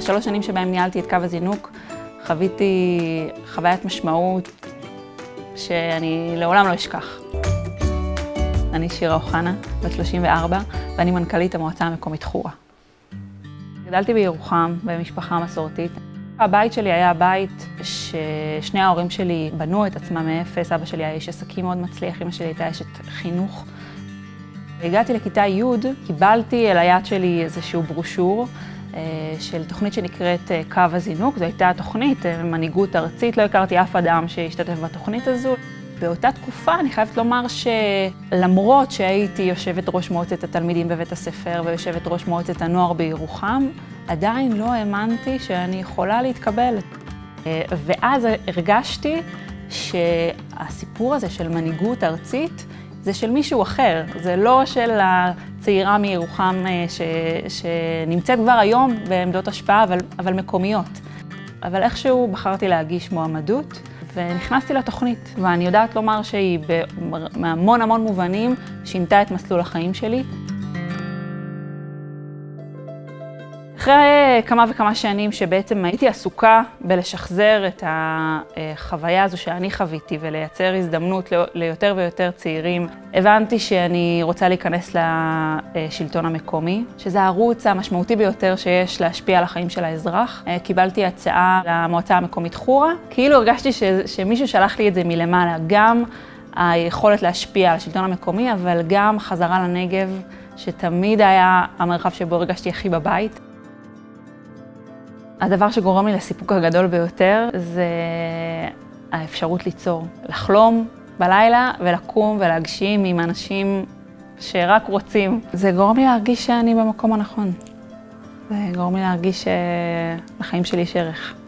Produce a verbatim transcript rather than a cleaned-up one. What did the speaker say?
בשלוש שנים שבהם ניהלתי את קו הזינוק, חוויתי חוויית משמעות שאני לעולם לא אשכח. אני שירה אוחנה, בת שלושים וארבע, ואני מנכ"לית המועצה המקומית חורה. גדלתי בירוחם, במשפחה מסורתית. הבית שלי היה הבית ששני ההורים שלי בנו את עצמם מאפס. אבא שלי היה איש עסקים מאוד מצליח, אמא שלי הייתה אשת חינוך. הגעתי לכיתה י', קיבלתי אל היד שלי איזשהו ברושור של תוכנית שנקראת קו הזינוק. זו הייתה תוכנית מנהיגות ארצית, לא הכרתי אף אדם שהשתתף בתוכנית הזו. באותה תקופה אני חייבת לומר שלמרות שהייתי יושבת ראש מועצת התלמידים בבית הספר ויושבת ראש מועצת הנוער בירוחם, עדיין לא האמנתי שאני יכולה להתקבל. ואז הרגשתי שהסיפור הזה של מנהיגות ארצית זה של מישהו אחר, זה לא של הצעירה מירוחם ש, שנמצאת כבר היום בעמדות השפעה, אבל, אבל מקומיות. אבל איכשהו בחרתי להגיש מועמדות, ונכנסתי לתוכנית, ואני יודעת לומר שהיא בהמון המון מובנים שינתה את מסלול החיים שלי. אחרי כמה וכמה שנים שבעצם הייתי עסוקה בלשחזר את החוויה הזו שאני חוויתי ולייצר הזדמנות ליותר ויותר צעירים, הבנתי שאני רוצה להיכנס לשלטון המקומי, שזה הערוץ המשמעותי ביותר שיש להשפיע על החיים של האזרח. קיבלתי הצעה למועצה המקומית חורה, כאילו הרגשתי שמישהו שלח לי את זה מלמעלה, גם היכולת להשפיע על השלטון המקומי, אבל גם חזרה לנגב, שתמיד היה המרחב שבו הרגשתי הכי בבית. הדבר שגורם לי לסיפוק הגדול ביותר זה האפשרות ליצור, לחלום בלילה ולקום ולהגשים עם אנשים שרק רוצים. זה גורם לי להרגיש שאני במקום הנכון. זה גורם לי להרגיש שלחיים שלי יש ערך.